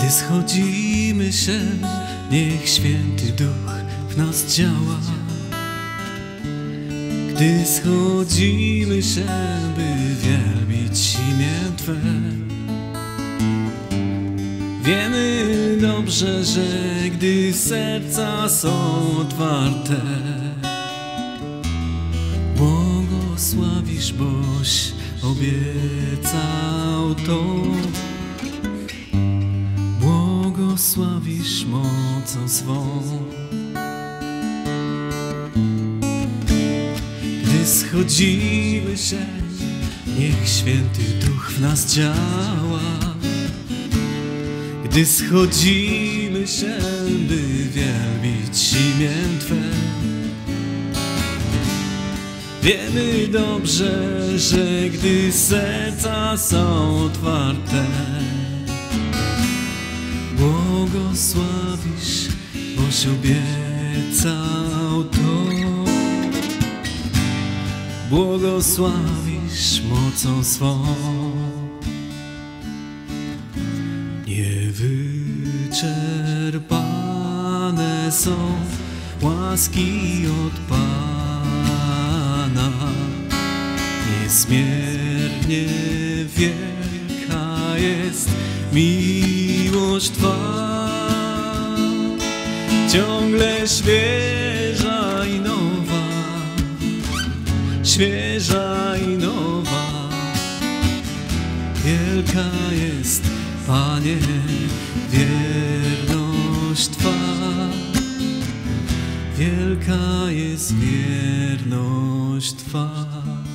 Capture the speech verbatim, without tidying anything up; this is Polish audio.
Gdy schodzimy się, niech Święty Duch w nas działa. Gdy schodzimy się, by wielbić imię Twe, wiemy dobrze, że gdy serca są otwarte, błogosławisz, boś obiecał to. Błogosławisz mocą swą. Gdy schodzimy się, niech Święty Duch w nas działa. Gdy schodzimy się, by wielbić imię Twe, wiemy dobrze, że gdy serca są otwarte, błogosławisz, boś obiecał to. Błogosławisz mocą swą. Niewyczerpane są łaski od Pana, niezmiernie wielka jest miłość Twa, ciągle świeża i nowa, świeża i nowa. Wielka jest, Panie, wierność Twa, wielka jest wierność Twa.